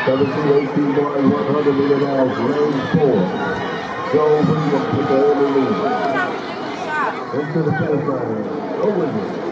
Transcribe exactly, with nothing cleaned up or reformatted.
seventeen eighteen boys, one hundred meter dash, lane four. Joe Williams with the early lead. Into the finish line. Go Williams.